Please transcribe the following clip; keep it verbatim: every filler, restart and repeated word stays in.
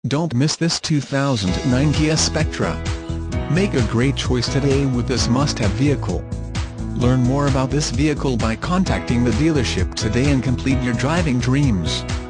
Don't miss this two thousand nine Kia Spectra. Make a great choice today with this must-have vehicle. Learn more about this vehicle by contacting the dealership today and complete your driving dreams.